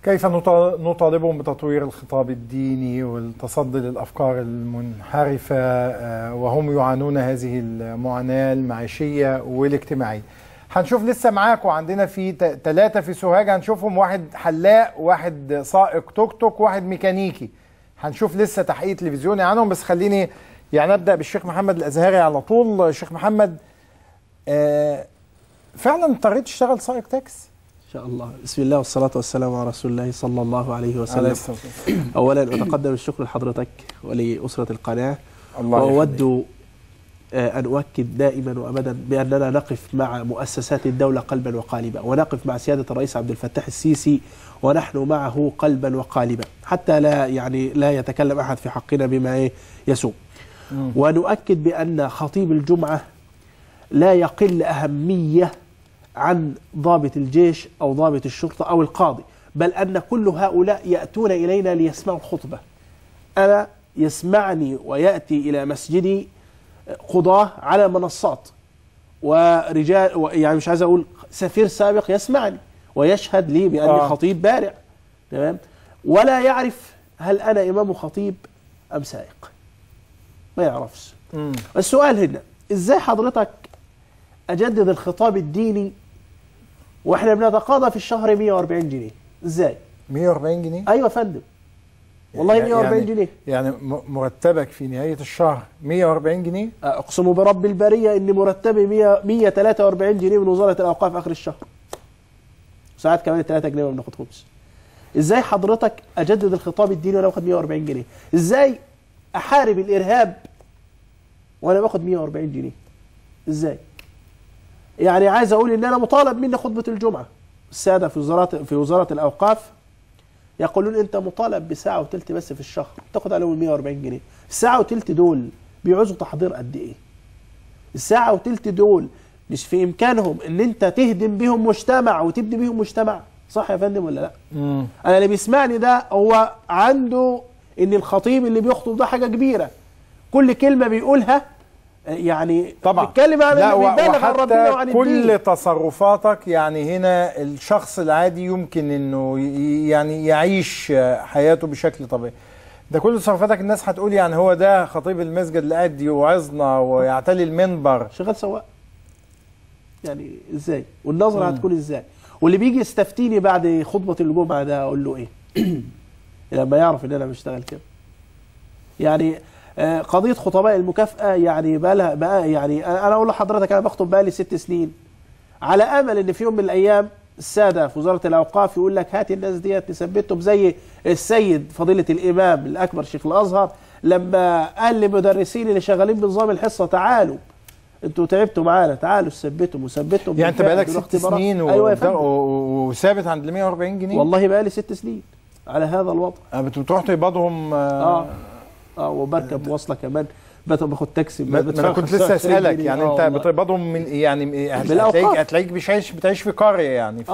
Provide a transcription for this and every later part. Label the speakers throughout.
Speaker 1: كيف نطالبهم بتطوير الخطاب الديني والتصدي للأفكار المنحرفة وهم يعانون هذه المعاناة المعيشية والاجتماعية؟ هنشوف لسه معاكم، عندنا في 3 في سوهاج، هنشوفهم واحد حلاق، واحد سائق توك توك، واحد ميكانيكي. هنشوف لسه تحقيق تلفزيوني عنهم، بس خليني يعني أبدأ بالشيخ محمد الأزهري على طول. شيخ محمد، فعلا اضطريت تشتغل سائق تاكس؟
Speaker 2: إن شاء الله. بسم الله والصلاة والسلام على رسول الله صلى الله عليه وسلم. أولا أتقدم الشكر لحضرتك ولأسرة القناة، وأود أن أؤكد دائما وأبدا بأننا نقف مع مؤسسات الدولة قلبا وقالبا، ونقف مع سيادة الرئيس عبد الفتاح السيسي ونحن معه قلبا وقالبا، حتى لا يتكلم أحد في حقنا بما يسوء. ونؤكد بأن خطيب الجمعة لا يقل أهمية عن ضابط الجيش أو ضابط الشرطة أو القاضي، بل أن كل هؤلاء يأتون إلينا ليسمعوا الخطبة. أنا يسمعني ويأتي إلى مسجدي قضاة على منصات، ورجال يعني مش عايز أقول سفير سابق يسمعني ويشهد لي بأني خطيب بارع، تمام، ولا يعرف هل أنا إمام خطيب أم سائق، ما يعرفش. السؤال هنا، إزاي حضرتك أجدد الخطاب الديني وإحنا بنتقاضى في الشهر 140 جنيه؟ إزاي؟
Speaker 1: 140 جنيه؟
Speaker 2: أيوة يا فندم، والله 140 جنيه.
Speaker 1: يعني مرتبك في نهاية الشهر 140 جنيه؟
Speaker 2: أقسم برب البرية إن مرتبي 143 جنيه من وزارة الأوقاف آخر الشهر. ساعات كمان 3 جنيه ما بناخدهمش. إزاي حضرتك أجدد الخطاب الديني وأنا باخد 140 جنيه؟ إزاي أحارب الإرهاب وأنا باخد 140 جنيه؟ إزاي؟ يعني عايز أقول إن أنا مطالب مني خطبة الجمعة. السادة في وزارة الأوقاف يقولون أنت مطالب بساعة وتلت بس في الشهر، تاخد عليهم 140 جنيه. الساعة وتلت دول بيعوزوا تحضير قد إيه؟ الساعة وتلت دول مش في إمكانهم إن أنت تهدم بيهم مجتمع وتبني بيهم مجتمع، صح يا فندم ولا لأ؟ أنا اللي بيسمعني ده هو عنده إن الخطيب اللي بيخطب ده حاجة كبيرة، كل كلمة بيقولها يعني
Speaker 1: طبعا
Speaker 2: بيتكلم عن
Speaker 1: لا،
Speaker 2: بيبالغ عن ربنا وعن الدين.
Speaker 1: كل تصرفاتك يعني هنا الشخص العادي يمكن انه يعني يعيش حياته بشكل طبيعي. ده كل تصرفاتك الناس هتقول يعني هو ده خطيب المسجد اللي قاعد يوعظنا ويعتلي المنبر،
Speaker 2: شغال سواق. يعني ازاي؟ والنظره هتكون ازاي؟ واللي بيجي يستفتيني بعد خطبه الجمعه ده اقول له ايه؟ لما يعرف ان انا بشتغل كده. يعني قضيه خطباء المكافاه يعني بقى يعني انا اقول لحضرتك انا بخطب بقالي 6 سنين، على امل ان في يوم من الايام الساده في وزاره الاوقاف يقول لك هات الناس ديت نثبتهم، زي السيد فضيله الامام الاكبر شيخ الازهر لما قال للمدرسين اللي شغالين بنظام الحصه تعالوا انتوا تعبتوا معانا، تعالوا ثبتهم وثبتهم.
Speaker 1: يعني انت بقالك 6 سنين
Speaker 2: أيوة
Speaker 1: وثابت عند ال 140 جنيه؟
Speaker 2: والله بقالي 6 سنين على هذا الوضع.
Speaker 1: بتروح تقبضهم؟
Speaker 2: وبركب مواصله كمان، باخد تاكسي.
Speaker 1: ما انا كنت لسه اسالك يعني انت بتقبضهم من يعني هتلاقيك بتعيش في قريه يعني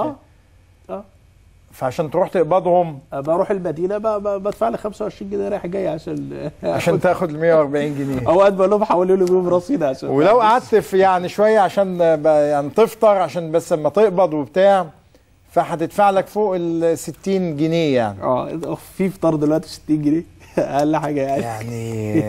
Speaker 1: فعشان تروح تقبضهم
Speaker 2: بروح المدينه بدفع لي 25 جنيه رايح جاي
Speaker 1: عشان تاخد ال 140 جنيه.
Speaker 2: اوقات بقول لهم حولوا لي بيهم رصيد عشان
Speaker 1: ولو قعدت في يعني شويه عشان يعني تفطر عشان بس لما تقبض وبتاع فهتدفع لك فوق ال 60 جنيه يعني.
Speaker 2: في فطار دلوقتي 60 جنيه اقل حاجه
Speaker 1: يعني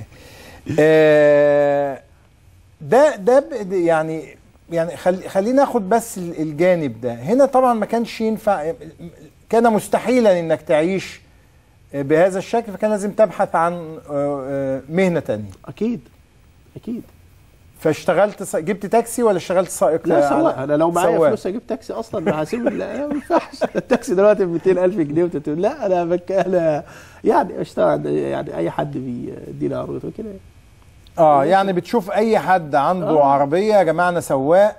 Speaker 1: ده يعني خلينا ناخد بس الجانب ده. هنا طبعا ما كانش ينفع، كان مستحيلا انك تعيش بهذا الشكل، فكان لازم تبحث عن مهنة تانية.
Speaker 2: اكيد.
Speaker 1: فاشتغلت جبت تاكسي ولا اشتغلت سائق؟
Speaker 2: لا سواق. انا لو معايا فلوس اجيب تاكسي اصلا، هسيب ما ينفعش. التاكسي دلوقتي ب 200,000 جنيه وتقول لا انا يعني اشتغل يعني اي حد بيدينا عربيته كده.
Speaker 1: يعني بتشوف اي حد عنده عربيه يا جماعه انا سواق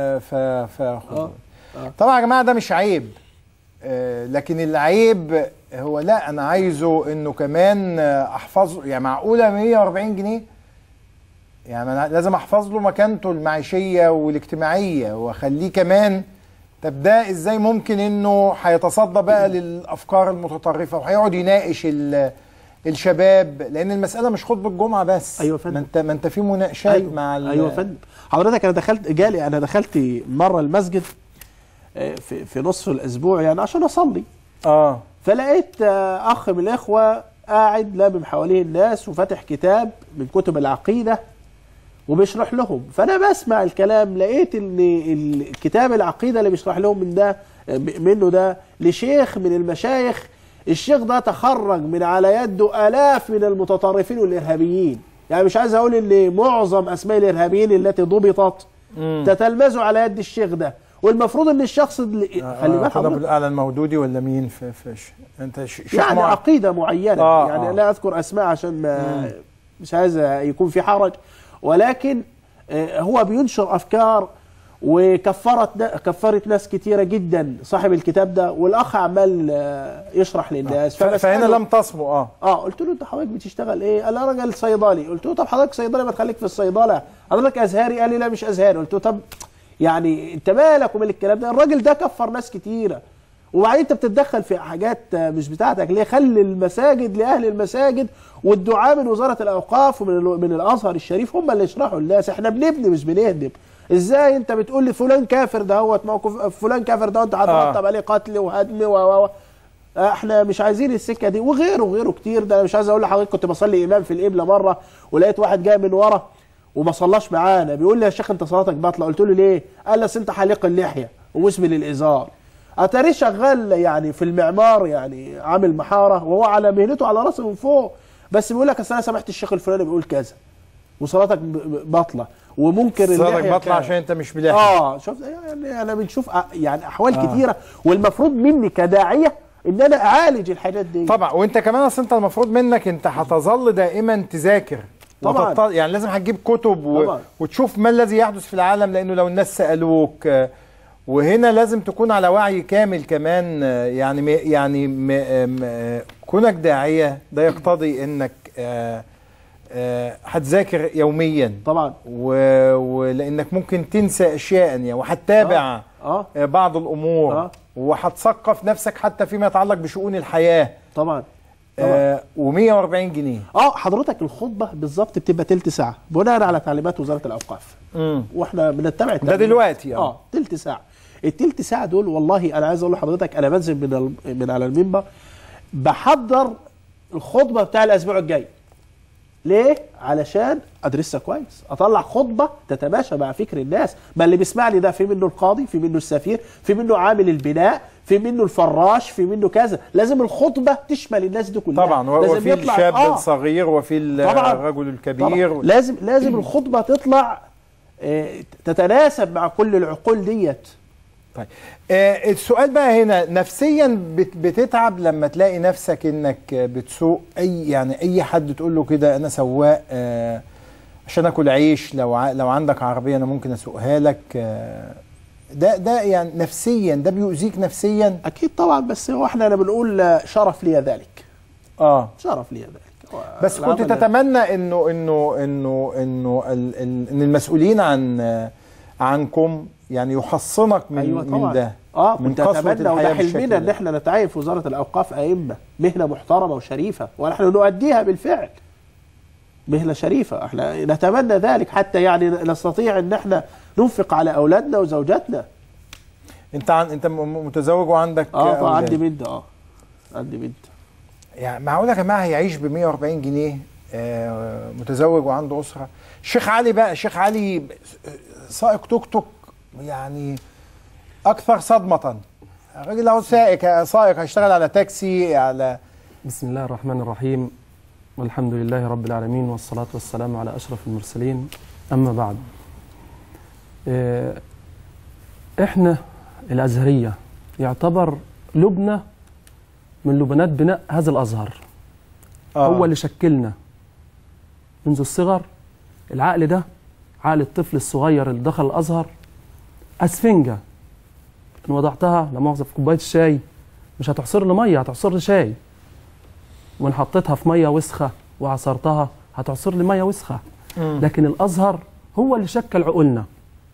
Speaker 1: طبعا يا جماعه ده مش عيب، لكن العيب هو لا انا عايزه انه كمان احفظه. يعني معقوله 140 جنيه؟ يعني انا لازم احفظ له مكانته المعيشيه والاجتماعيه واخليه كمان. طب ده ازاي ممكن انه هيتصدى بقى للافكار المتطرفه وهيقعد يناقش الشباب؟ لان المساله مش خطبه الجمعه بس.
Speaker 2: ايوه فندم.
Speaker 1: ما انت في مناقشات مع
Speaker 2: ايوه فندم. حضرتك انا دخلت مره المسجد في نصف الاسبوع يعني عشان اصلي، فلقيت اخ من الاخوه قاعد لامم حواليه الناس وفاتح كتاب من كتب العقيده وبيشرح لهم، فانا بسمع الكلام لقيت ان الكتاب العقيده اللي بيشرح لهم منه ده لشيخ من المشايخ. الشيخ ده تخرج من على يده آلاف من المتطرفين والارهابيين، يعني مش عايز اقول ان معظم اسماء الارهابيين التي ضبطت تتلمذوا على يد الشيخ ده. والمفروض ان الشخص
Speaker 1: خلي بالك حضرتك الاعلى المودودي ولا مين انت شيخ
Speaker 2: يعني عقيده معينه يعني لا اذكر اسماء عشان مش عايز يكون في حرج، ولكن هو بينشر افكار كفرت ناس كتيره جدا صاحب الكتاب ده، والاخ عمال يشرح للناس.
Speaker 1: فهنا لم تصموا
Speaker 2: قلت له انت حضرتك بتشتغل ايه؟ قال انا راجل صيدلي. قلت له طب حضرتك صيدلي ما تخليك في الصيدله، حضرتك ازهري؟ قال لي لا مش ازهري. قلت له طب يعني انت مالك ومال الكلام ده؟ الراجل ده كفر ناس كتيره، وبعدين انت بتتدخل في حاجات مش بتاعتك ليه؟ خلي المساجد لاهل المساجد، والدعاء من وزاره الاوقاف ومن الازهر الشريف هم اللي يشرحوا للناس. احنا بنبني مش بنهدم. ازاي انت بتقول لي فلان كافر دهوت موقف فلان كافر ده انت هترتب عليه قتل وهدم احنا مش عايزين السكه دي، وغيره كتير. ده انا مش عايز اقول لحضرتك كنت بصلي امام في القبله مره ولقيت واحد جاي من ورا وما صلاش معانا بيقول لي يا شيخ انت صلاتك باطله. قلت له ليه؟ قال لي انت حليق اللحيه ومسبل الازار. اتاري شغال يعني في المعمار، يعني عامل محاره وهو على مهنته على راسه من فوق، بس بيقول لك اصل انا سمعت الشيخ الفلاني بيقول كذا وصلاتك باطله ومنكر اللحيه.
Speaker 1: صلاتك باطله عشان انت مش بلحيه.
Speaker 2: شفت يعني انا بنشوف يعني احوال كتيره، والمفروض مني كداعيه ان انا اعالج الحاجات دي.
Speaker 1: طبعا وانت كمان اصل انت المفروض منك انت هتظل دائما تذاكر
Speaker 2: طبعا،
Speaker 1: يعني لازم هتجيب كتب وتشوف ما الذي يحدث في العالم، لانه لو الناس سالوك وهنا لازم تكون على وعي كامل كمان. كونك داعيه ده يقتضي انك هتذاكر يوميا
Speaker 2: طبعا،
Speaker 1: ولانك ممكن تنسى اشياء يعني، وهتتابع بعض الامور وهتثقف نفسك حتى فيما يتعلق بشؤون الحياه.
Speaker 2: طبعا
Speaker 1: و140 جنيه.
Speaker 2: حضرتك الخطبه بالظبط بتبقى تلت ساعه بناء على تعليمات وزاره الاوقاف. واحنا بنتبع
Speaker 1: ده دلوقتي
Speaker 2: تلت ساعه. التلت ساعه دول والله انا عايز اقول لحضرتك انا بنزل من على المنبر بحضر الخطبه بتاع الاسبوع الجاي. ليه؟ علشان ادرسها كويس، اطلع خطبه تتماشى مع فكر الناس. ما اللي بيسمعني ده في منه القاضي، في منه السفير، في منه عامل البناء، في منه الفراش، في منه كذا. لازم الخطبه تشمل الناس دي كلها
Speaker 1: طبعا، وفي الشاب الصغير وفي الرجل الكبير.
Speaker 2: لازم الخطبه تطلع تتناسب مع كل العقول ديت.
Speaker 1: طيب السؤال بقى هنا، نفسيا بتتعب لما تلاقي نفسك انك بتسوق اي حد تقول له كده انا سواق عشان اكل عيش، لو عندك عربيه انا ممكن اسوقها لك، ده يعني نفسيا ده بيؤذيك نفسيا؟
Speaker 2: اكيد طبعا، بس هو احنا بنقول شرف لي ذلك. شرف لي ذلك.
Speaker 1: بس كنت تتمنى انه ان المسؤولين عنكم يعني يحصنك من ده.
Speaker 2: كنت اتمنى وده حلمنا ان احنا نتعين في وزاره الاوقاف ائمه، مهنه محترمه وشريفه، ونحن نؤديها بالفعل. مهنه شريفه، احنا نتمنى ذلك حتى يعني نستطيع ان احنا ننفق على اولادنا وزوجاتنا.
Speaker 1: انت متزوج وعندك
Speaker 2: عندي بنت. عندي بنت.
Speaker 1: يعني معقول يا جماعه هيعيش ب 140 جنيه متزوج وعنده اسره؟ الشيخ علي سائق توك توك يعني اكثر صدمه. الراجل اهو سائق هيشتغل على تاكسي على.
Speaker 3: بسم الله الرحمن الرحيم، والحمد لله رب العالمين، والصلاة والسلام على أشرف المرسلين. أما بعد، إحنا الأزهرية يعتبر لبنة من لبنات بناء هذا الأزهر. هو اللي شكلنا منذ الصغر. العقل ده عقل الطفل الصغير اللي دخل الأزهر أسفنجة إن وضعتها لا مؤاخذة في كوباية الشاي مش هتعصر لي مية، هتعصر لي شاي. وإن حطيتها في مية وسخة وعصرتها هتعصر لي مية وسخة. لكن الأزهر هو اللي شكل عقولنا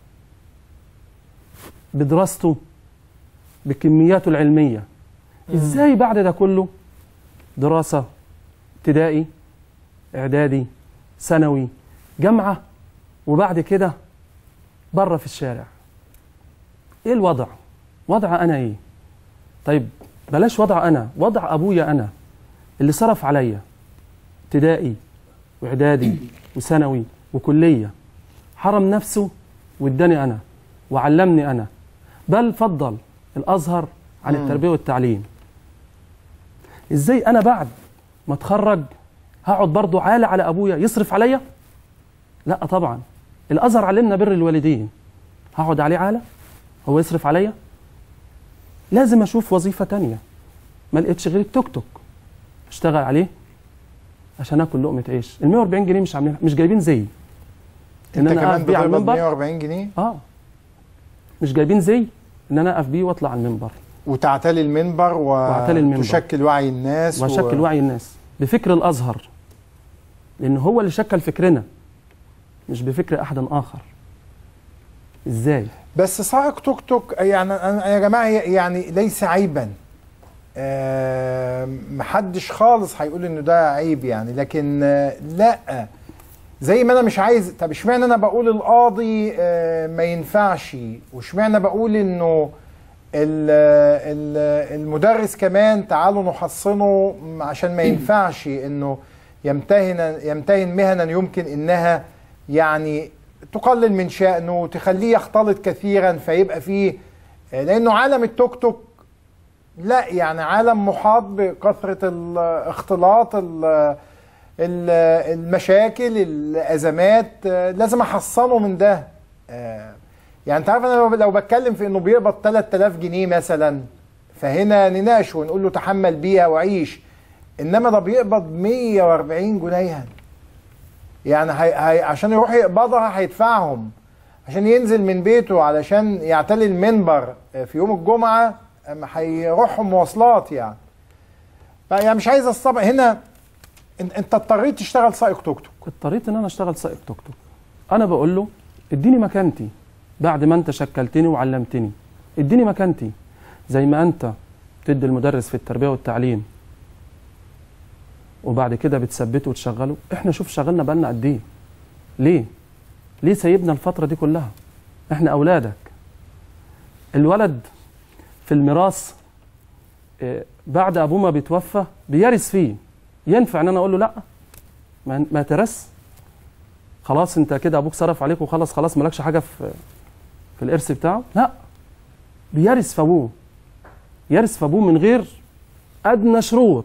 Speaker 3: بدراسته بكمياته العلمية. إزاي بعد ده كله دراسة ابتدائي إعدادي ثانوي جامعة وبعد كده بره في الشارع؟ ايه الوضع؟ وضع انا ايه؟ طيب بلاش وضع أنا، وضع أبويا أنا اللي صرف عليا ابتدائي وإعدادي وثانوي وكلية، حرم نفسه واداني أنا وعلمني أنا، بل فضل الأزهر عن التربية والتعليم. إزاي أنا بعد ما اتخرج هقعد برضو عالة على أبويا يصرف عليا؟ لا طبعا. الأزهر علمنا بر الوالدين، هقعد عليه عالة هو يصرف عليا؟ لازم أشوف وظيفة تانية. ما لقيتش غير التوك توك اشتغل عليه عشان اكل لقمه عيش. ال 140 جنيه مش عاملين، مش جايبين زي
Speaker 1: ان انا اقف بيه على المنبر. 140 جنيه
Speaker 3: مش جايبين زي ان انا اقف بيه واطلع على المنبر
Speaker 1: وتعتلي المنبر وتشكل وعي الناس
Speaker 3: واشكل وعي الناس بفكر الازهر، لان هو اللي شكل فكرنا مش بفكر احد اخر. ازاي؟
Speaker 1: بس سائق توك توك يعني يا جماعه يعني ليس عيبا، محدش خالص هيقول انه ده عيب يعني، لكن لا، زي ما انا مش عايز. طب اشمعنى انا بقول القاضي ما ينفعش، واشمعنى بقول انه المدرس كمان تعالوا نحصنه عشان ما ينفعش انه يمتهن مهنا يمكن انها يعني تقلل من شأنه وتخليه يختلط كثيرا، فيبقى فيه، لانه عالم التوك توك لا يعني عالم محاط بكثرة الاختلاط، المشاكل، الأزمات، لازم أحصنه من ده. يعني أنت عارف أنا لو بتكلم في إنه بيقبض 3000 جنيه مثلا، فهنا نناقش ونقول له تحمل بيها وعيش، إنما ده بيقبض 140 جنيها، يعني عشان يروح يقبضها هيدفعهم، عشان ينزل من بيته علشان يعتلي المنبر في يوم الجمعة هيروحوا مواصلات يعني. يعني مش عايز الصبع هنا. انت اضطريت تشتغل سائق توك توك.
Speaker 3: اضطريت ان انا اشتغل سائق توك توك. انا بقول له اديني مكانتي بعد ما انت شكلتني وعلمتني، اديني مكانتي زي ما انت بتدي المدرس في التربيه والتعليم وبعد كده بتثبته وتشغله. احنا شوف شغلنا بقالنا قد ايه. ليه سيبنا الفتره دي كلها؟ احنا اولادك. الولد في الميراث بعد ابوه ما بيتوفى بيرث فيه، ينفع ان انا اقول له لا ما ترث؟ خلاص انت كده ابوك صرف عليك وخلاص خلاص مالكش حاجه في الارث بتاعه؟ لا، بيرث في ابوه، يرث في ابوه من غير ادنى شروط.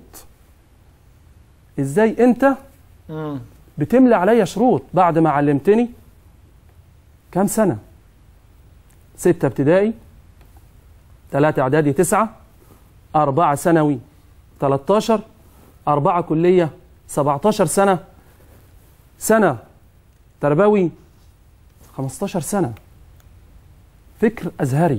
Speaker 3: ازاي انت بتملى عليا شروط بعد ما علمتني كام سنه؟ 6 ابتدائي، 3 اعدادي، 9، 4 ثانوي، 13، 4 كليه، 17 سنه تربوي، 15 سنه فكر ازهري.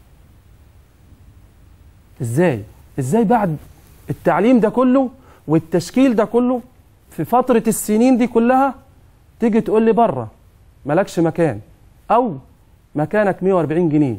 Speaker 3: ازاي بعد التعليم ده كله والتشكيل ده كله في فتره السنين دي كلها تيجي تقول لي بره مالكش مكان، او مكانك 140 جنيه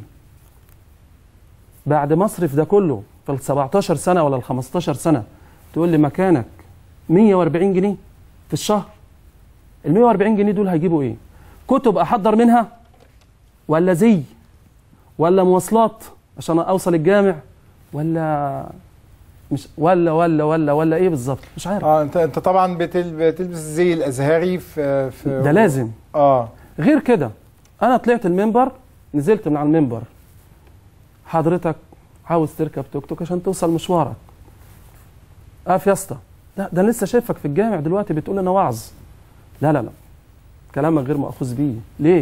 Speaker 3: بعد مصرف ده كله في ال 17 سنه ولا ال 15 سنه، تقول لي مكانك 140 جنيه في الشهر؟ ال 140 جنيه دول هيجيبوا ايه؟ كتب احضر منها، ولا زي، ولا مواصلات عشان اوصل الجامع، ولا مش ولا ايه بالظبط؟ مش عارف.
Speaker 1: انت طبعا بتلبس زي الازهري في
Speaker 3: ده لازم. غير كده انا طلعت المنبر، نزلت من على المنبر، حضرتك عاوز تركب توك توك عشان توصل مشوارك، يا اسطى، لا ده انا لسه شايفك في الجامع دلوقتي بتقول انا واعظ. لا كلامك غير مأخوذ بيه.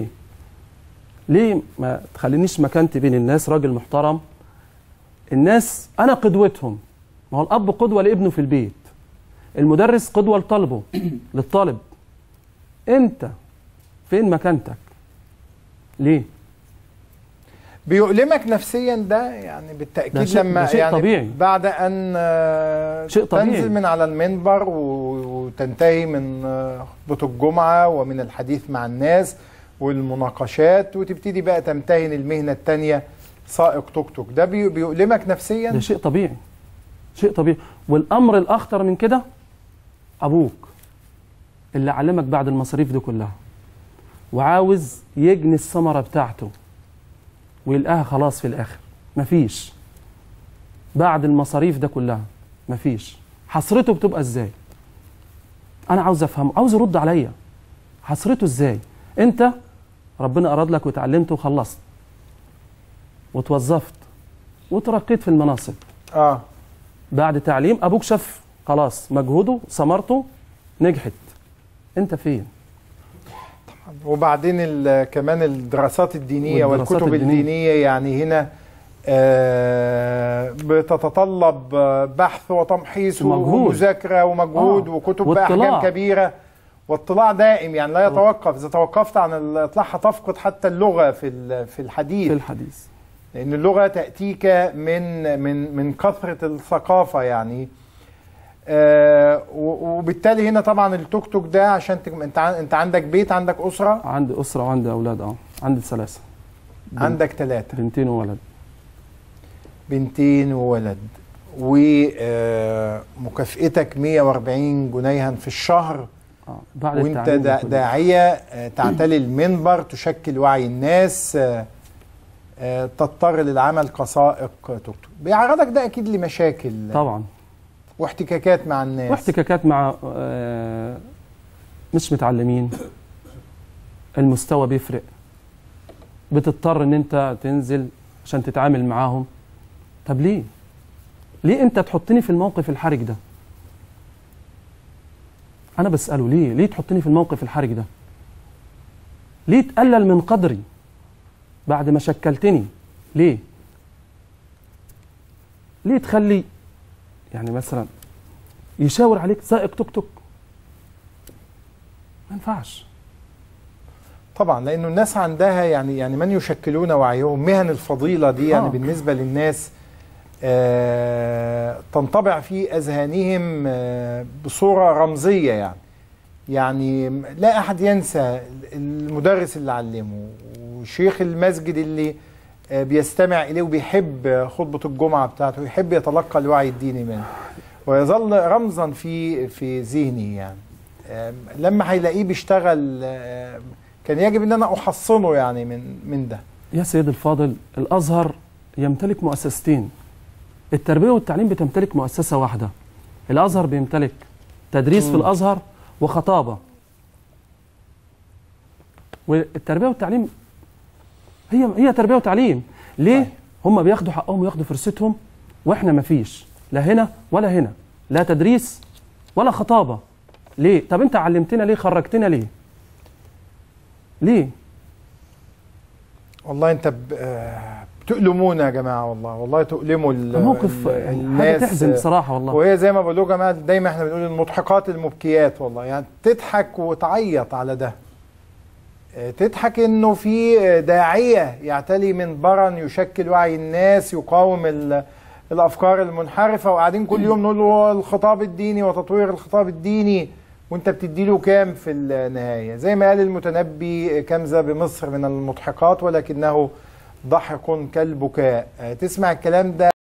Speaker 3: ليه ما تخلينيش مكانتي بين الناس؟ راجل محترم، الناس انا قدوتهم. ما هو الاب قدوه لابنه في البيت، المدرس قدوه لطالبه للطالب. انت فين مكانتك؟ ليه؟
Speaker 1: بيؤلمك نفسيا ده يعني بالتأكيد لما
Speaker 3: شيء
Speaker 1: يعني
Speaker 3: طبيعي.
Speaker 1: بعد أن
Speaker 3: شيء طبيعي.
Speaker 1: تنزل من على المنبر وتنتهي من خطبة الجمعة ومن الحديث مع الناس والمناقشات، وتبتدي بقى تمتهن المهنة التانية سائق توك توك، ده بيؤلمك نفسيا؟
Speaker 3: ده شيء طبيعي، شيء طبيعي. والأمر الأخطر من كده أبوك اللي علمك بعد المصاريف دي كلها وعاوز يجني الثمرة بتاعته ويلقاها خلاص في الآخر مفيش. بعد المصاريف ده كلها مفيش، حسرته بتبقى ازاي؟ انا عاوز افهم، عاوز يرد عليا. حسرته ازاي؟ انت ربنا اراد لك وتعلمت وخلصت وتوظفت وترقيت في المناصب. بعد تعليم ابوك شاف خلاص مجهوده ثمرته نجحت، انت فين؟
Speaker 1: وبعدين كمان الدراسات الدينية والكتب الدينية يعني هنا بتتطلب بحث وتمحيص ومذاكرة ومجهود وكتب بأحجام كبيرة واطلاع دائم، يعني لا يتوقف. إذا توقفت عن الاطلاع هتفقد حتى اللغة في الحديث. لأن اللغة تأتيك من كثرة الثقافة يعني. وبالتالي هنا طبعا التوك توك ده عشان انت عندك بيت، عندك أسرة؟
Speaker 3: عندي أسرة وعندي أولاد. عندي 3.
Speaker 1: عندك 3
Speaker 3: بنتين وولد.
Speaker 1: بنتين وولد. ومكافئتك 140 جنيها في الشهر.
Speaker 3: بعد
Speaker 1: وانت داعية تعتلي المنبر، تشكل وعي الناس، تضطر للعمل كسائق توك توك. بيعرضك ده اكيد لمشاكل
Speaker 3: طبعا،
Speaker 1: واحتكاكات مع الناس،
Speaker 3: واحتكاكات مع مش متعلمين. المستوى بيفرق، بتضطر ان انت تنزل عشان تتعامل معاهم. طب ليه انت تحطني في الموقف الحرج ده؟ انا بسأله ليه تحطني في الموقف الحرج ده؟ ليه تقلل من قدري بعد ما شكلتني؟ ليه تخلي يعني مثلا يشاور عليك سائق توك توك؟ ما ينفعش
Speaker 1: طبعا، لانه الناس عندها يعني من يشكلون وعيهم مهن الفضيلة دي يعني بالنسبة للناس تنطبع في أذهانهم بصورة رمزية يعني لا أحد ينسى المدرس اللي علمه وشيخ المسجد اللي بيستمع إليه وبيحب خطبة الجمعة بتاعته ويحب يتلقى الوعي الديني منه، ويظل رمزا في ذهني يعني. لما هيلاقيه بيشتغل كان يجب أن أنا أحصنه يعني من ده.
Speaker 3: يا سيد الفاضل، الأزهر يمتلك مؤسستين. التربية والتعليم بتمتلك مؤسسة واحدة. الأزهر بيمتلك تدريس في الأزهر وخطابة. والتربية والتعليم هي تربية وتعليم. ليه؟ هم بياخدوا حقهم وياخدوا فرصتهم وإحنا مفيش، لا هنا ولا هنا، لا تدريس ولا خطابة. ليه؟ طب أنت علمتنا ليه؟ خرجتنا ليه؟
Speaker 1: والله أنت بتؤلمونا يا جماعه، والله تؤلموا
Speaker 3: موقف حاجه تحزن بصراحه والله.
Speaker 1: وهي زي ما بقول يا جماعه دايما احنا بنقول المضحكات المبكيات والله، يعني تضحك وتعيط على ده. تضحك انه في داعيه يعتلي منبرا يشكل وعي الناس، يقاوم الافكار المنحرفه، وقاعدين كل يوم نقول له الخطاب الديني وتطوير الخطاب الديني، وانت بتدي له كام في النهايه؟ زي ما قال المتنبي: كم ذا بمصر من المضحكات ولكنه ضحك كالبكاء. تسمع الكلام ده